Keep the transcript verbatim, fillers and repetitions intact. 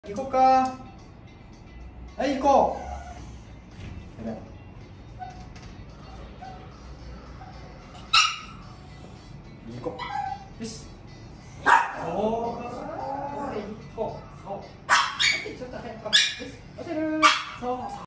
行こうか。はい、行こう。やばい。行こう。よし。おお。